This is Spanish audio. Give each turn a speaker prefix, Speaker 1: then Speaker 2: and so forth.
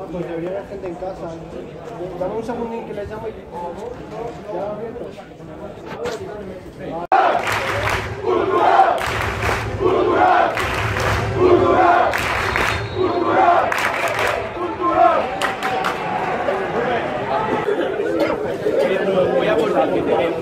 Speaker 1: pues debería haber gente en casa. Dame un segundín que le llamo y... ¿Ya abierto? ¡Cultural! ¡Cultural! ¡Cultural! Voy a abordar que tenemos.